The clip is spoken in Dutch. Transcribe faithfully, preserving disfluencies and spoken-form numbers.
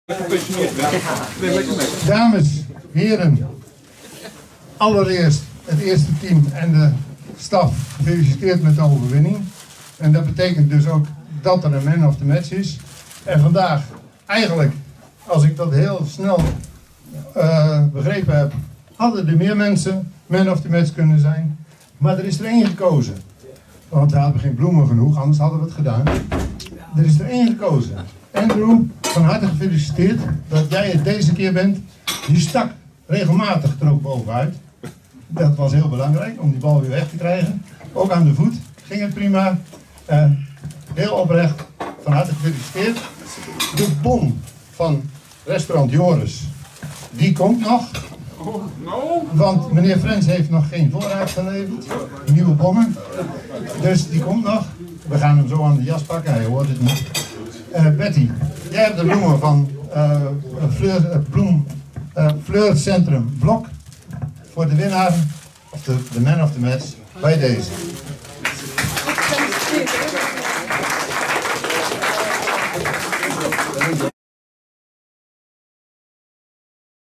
Dames, heren, allereerst het eerste team en de staf gefeliciteerd met de overwinning. En dat betekent dus ook dat er een man of the match is. En vandaag, eigenlijk, als ik dat heel snel uh, begrepen heb, hadden er meer mensen man of the match kunnen zijn. Maar er is er één gekozen. Want we hadden geen bloemen genoeg, anders hadden we het gedaan. Er is er één gekozen. Andrew, van harte gefeliciteerd dat jij het deze keer bent. Die stak regelmatig er ook bovenuit. Dat was heel belangrijk om die bal weer weg te krijgen. Ook aan de voet ging het prima. Uh, heel oprecht, van harte gefeliciteerd. De bon van restaurant Joris, die komt nog. Want meneer Frens heeft nog geen voorraad geleverd. Nieuwe bonnen. Dus die komt nog. We gaan hem zo aan de jas pakken, hij hoort het niet. Uh, Betty, jij hebt de bloemen van uh, Fleur, uh, bloem, uh, Fleurcentrum Blok voor de winnaar, of de, de man of the match, bij deze.